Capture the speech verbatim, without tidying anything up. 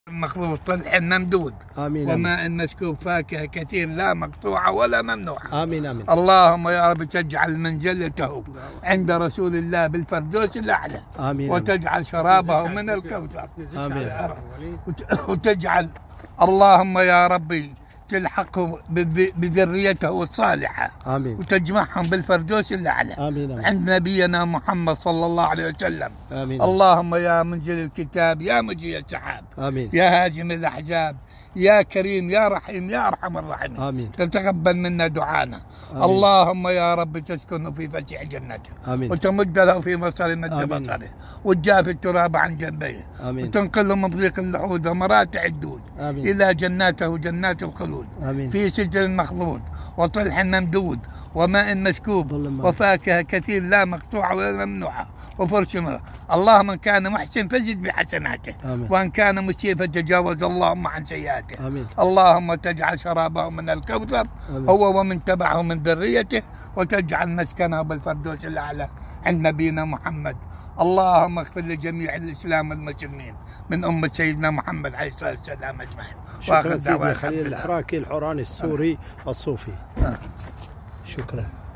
مخلوط طلح ممدود. آمين. وماء مسكوب فاكهة كثير لا مقطوعة ولا ممنوعة. آمين آمين. اللهم يا رب تجعل منزلته عند رسول الله بالفردوس الأعلى. آمين. وتجعل شرابه من الكوثر. آمين. وتجعل اللهم يا ربي تلحقه بذريته الصالحة. آمين. وتجمعهم بالفردوس الأعلى. آمين آمين. عند نبينا محمد صلى الله عليه وسلم. آمين. اللهم يا منزل الكتاب يا مجيء السحاب. آمين. يا هاجم الأحزاب يا كريم يا رحيم يا أرحم الراحمين. آمين. تتقبل منا دعانا. آمين. اللهم يا رب تسكن في فسيح جنته. آمين. وتمد له في مصر مد بصره وتجافي التراب عن جنبيه. آمين. وتنقله من ضيق اللحود ومراتع الدود. آمين. إلى جناته جنات الخلود. آمين. في سجن مخلود وطلح ممدود وماء مسكوب وفاكهة كثير لا مقطوعة ولا ممنوعة وفرش مرة. اللهم من كان محسن فزد بحسناته. آمين. وان كان مسيء فتجاوز اللهم عن سيئاته. آمين. اللهم تجعل شرابه من الكوثر. آمين. هو ومن تبعه من ذريته وتجعل مسكنه بالفردوس الاعلى عند نبينا محمد. اللهم اغفر لجميع الاسلام والمسلمين من امه سيدنا محمد عليه الصلاه والسلام اجمعين. شكرا سيدي خليل الحراكي الحوراني السوري الصوفي. آه. شكرا.